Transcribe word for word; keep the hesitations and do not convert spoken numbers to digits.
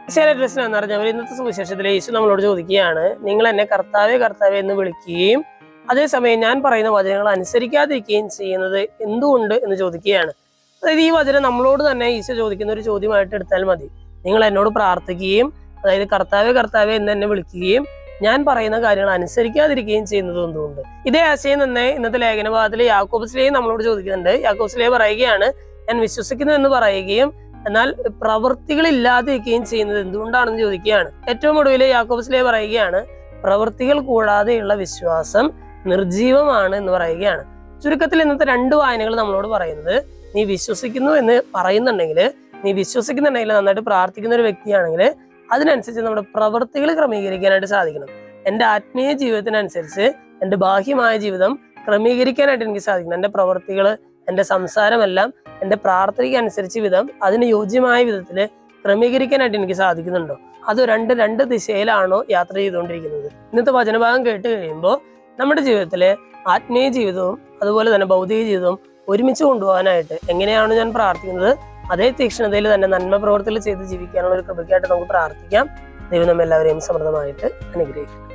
ചില പ്രശ്നം എന്ന് പറഞ്ഞാൽ ഇന്നത്തെ സുവിശേഷത്തിലെ യേശു നമ്മളോട് ചോദിക്കുകയാണ്, നിങ്ങൾ എന്നെ കർത്താവേ കർത്താവേ എന്ന് വിളിക്കുകയും അതേസമയം ഞാൻ പറയുന്ന വചനങ്ങൾ അനുസരിക്കാതിരിക്കുകയും ചെയ്യുന്നത് എന്തുകൊണ്ട് എന്ന് ചോദിക്കുകയാണ്. അതായത് ഈ വചനം നമ്മളോട് തന്നെ ഈശോ ചോദിക്കുന്ന ഒരു ചോദ്യമായിട്ട് എടുത്താൽ മതി. നിങ്ങൾ എന്നോട് പ്രാർത്ഥിക്കുകയും അതായത് കർത്താവേ കർത്താവേ എന്ന് എന്നെ വിളിക്കുകയും ഞാൻ പറയുന്ന കാര്യങ്ങൾ അനുസരിക്കാതിരിക്കുകയും ചെയ്യുന്നത് എന്തുകൊണ്ട്? ഇതേ ആശയം തന്നെ ഇന്നത്തെ ലേഖനഭാഗത്തിൽ യാക്കോബ് സ്ലേഹ നമ്മളോട് ചോദിക്കുന്നുണ്ട്. യാക്കോബ് സ്ലേഹ പറയുകയാണ്, ഞാൻ വിശ്വസിക്കുന്നു എന്ന് പറയുകയും എന്നാൽ പ്രവൃത്തികൾ ഇല്ലാതിരിക്കുകയും ചെയ്യുന്നത് എന്തുകൊണ്ടാണെന്ന് ചോദിക്കുകയാണ്. ഏറ്റവും ഒടുവിൽ യാക്കോബ് സ്ലേഹ പറയുകയാണ്, പ്രവൃത്തികൾ കൂടാതെയുള്ള വിശ്വാസം നിർജീവമാണ് എന്ന് പറയുകയാണ്. ചുരുക്കത്തിൽ ഇന്നത്തെ രണ്ട് വായനകൾ നമ്മളോട് പറയുന്നത്, നീ വിശ്വസിക്കുന്നു എന്ന് പറയുന്നുണ്ടെങ്കിൽ, നീ വിശ്വസിക്കുന്നുണ്ടെങ്കിൽ, നന്നായിട്ട് പ്രാർത്ഥിക്കുന്ന ഒരു വ്യക്തിയാണെങ്കിൽ അതിനനുസരിച്ച് നമ്മുടെ പ്രവൃത്തികൾ ക്രമീകരിക്കാനായിട്ട് സാധിക്കണം. എൻ്റെ ആത്മീയ ജീവിതത്തിനനുസരിച്ച് എൻ്റെ ബാഹ്യമായ ജീവിതം ക്രമീകരിക്കാനായിട്ട് എനിക്ക് സാധിക്കണം. എൻ്റെ പ്രവൃത്തികൾ, എൻ്റെ സംസാരമെല്ലാം എൻ്റെ പ്രാർത്ഥനയ്ക്ക് അനുസരിച്ച് വിധം അതിന് യോജ്യമായ വിധത്തിൽ ക്രമീകരിക്കാനായിട്ട് എനിക്ക് സാധിക്കുന്നുണ്ടോ? അത് രണ്ട് രണ്ട് ദിശയിലാണോ യാത്ര ചെയ്തുകൊണ്ടിരിക്കുന്നത്? ഇന്നത്തെ വചനഭാഗം കേട്ട് കഴിയുമ്പോൾ നമ്മുടെ ജീവിതത്തിലെ ആത്മീയ ജീവിതവും അതുപോലെ തന്നെ ഭൗതിക ജീവിതവും ഒരുമിച്ച് കൊണ്ടുപോകാനായിട്ട് എങ്ങനെയാണ് ഞാൻ പ്രാർത്ഥിക്കുന്നത്, അതേ തീക്ഷ്ണതയിൽ തന്നെ നന്മ പ്രവർത്തികൾ ചെയ്ത് ജീവിക്കാനുള്ള ഒരു കൃപയ്ക്കായിട്ട് നമുക്ക് പ്രാർത്ഥിക്കാം. ദൈവം നമ്മെല്ലാവരെയും സമൃദ്ധമായിട്ട് അനുഗ്രഹിക്കും.